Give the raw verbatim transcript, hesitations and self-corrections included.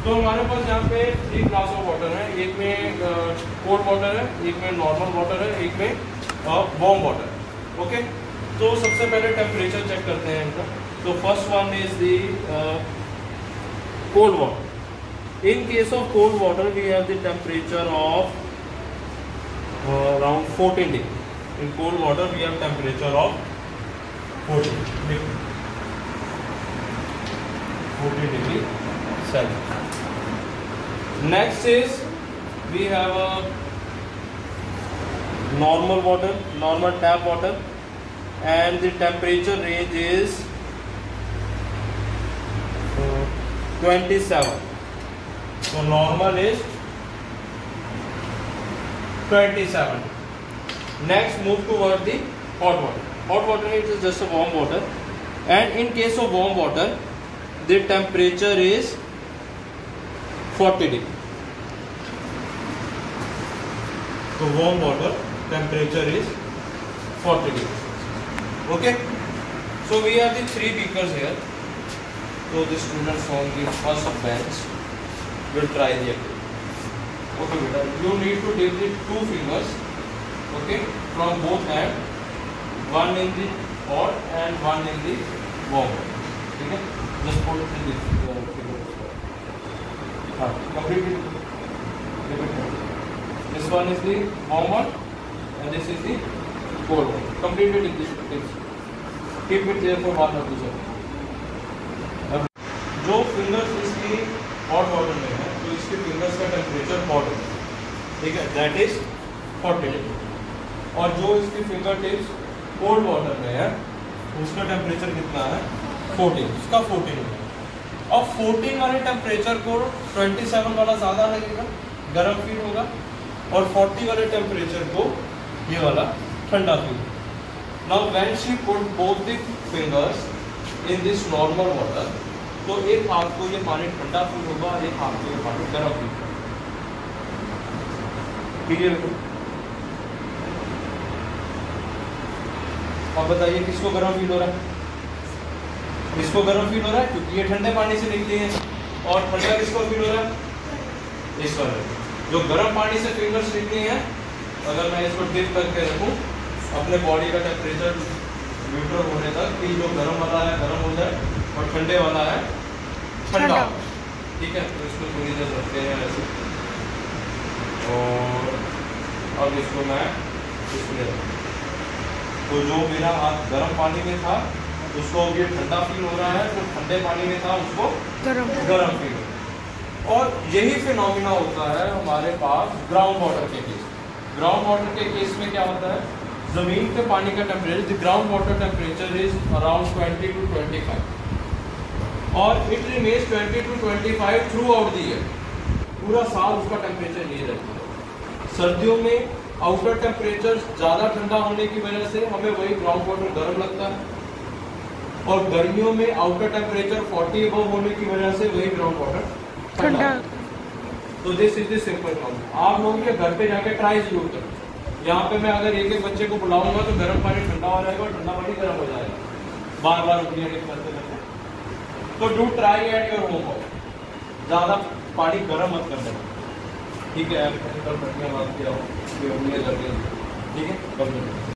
तो हमारे पास यहाँ पे थ्री क्लास ऑफ वाटर है, एक में कोल्ड वाटर है, एक में नॉर्मल वाटर है, एक में वार्म वाटर है। ओके, तो सबसे पहले टेम्परेचर चेक करते हैं इनका। तो first one is the cold water. In case of cold water we have the temperature of around fourteen degree. In cold water we have temperature of fourteen degree fourteen degree Celsius. Next is we have a normal water, normal tap water, and the temperature range is uh, twenty-seven. So normal is twenty-seven. Next, move toward the hot water. Hot water is just a warm water, and in case of warm water, the temperature is forty degree. So warm water temperature is forty degree. Okay. So we have the three beakers here. So the students on the first bench will try the activity. Okay, beta, you need to take the two fingers, okay, from both hands, one in the hot and one in the warm. Okay, just put it in this uh, finger. हाँ, completely. This one is the warm one, and this is the cold one. Completely in this. Keep it there for one or two seconds. जो fingers इसकी hot water में है, तो इसके fingers का temperature hot है, ठीक है, दैट इज फोर्टी डिग्री। और जो इसकी फिंगर टिप्स कोल्ड वाटर में है उसका टेम्परेचर कितना है, फोर्टीन, उसका फोर्टीन है। और फोर्टीन वाले टेम्परेचर को ट्वेंटी सेवन वाला ज़्यादा लगेगा, गर्म फील होगा, और फोर्टी वाले टेम्परेचर को ये वाला ठंडा feel. Now when she put both the fingers in this normal water, तो एक हाथ को ये पानी ठंडा फील होगा, एक हाथ को ये पानी गर्म फील होगा। क्लियर? अब बताइए किसको गर्म फील हो रहा है? इसको गर्म फील हो रहा है क्योंकि ये ठंडे पानी से निकली है, और ठंडा किसको फील हो रहा है? इस वाले जो गर्म पानी से फिंगर्स निकली है, अगर मैं इसको डिप करके रखूं अपने बॉडी का टेम्परेचर न्यूट्रल होने तक, कि जो गर्म वाला है गर्म हो जाए और ठंडे वाला है ठंडा, ठीक है। तो इसको थोड़ी देर रखते हैं ऐसे, और अब इसको मैं इसमें रखूँ, तो जो मेरा हाथ गर्म पानी में था उसको ये ठंडा फील हो रहा है, जो ठंडे पानी में था उसको गर्म गर्म फील हो रहा है। और यही फिनोमिना होता है हमारे पास ग्राउंड वाटर के केस। ग्राउंड वाटर के केस में क्या होता है, जमीन के पानी का temperature, the ground water temperature is around twenty two twenty five, और it remains twenty two twenty five throughout the year. पूरा साल उसका टेम्परेचर ये रहता है। सर्दियों में आउटर टेम्परेचर ज़्यादा ठंडा होने की वजह से हमें वही ग्राउंड वाटर गर्म लगता है, और गर्मियों में आउटर टेम्परेचर फोर्टी अबव होने की वजह से वही ग्राउंड वाटर ठंडा। तो this is the simple problem. आप लोग ये घर पे जाके ट्राई जरूर करें। यहाँ पे मैं अगर एक एक बच्चे को बुलाऊंगा तो गर्म पानी ठंडा हो जाएगा और ठंडा पानी गर्म हो जाएगा, बार बार उठिए करते करते। तो do try at your home house, ज़्यादा पानी गर्म मत कर देना, ठीक है। कल पट्टियाँ बात किया हो, ठीक है।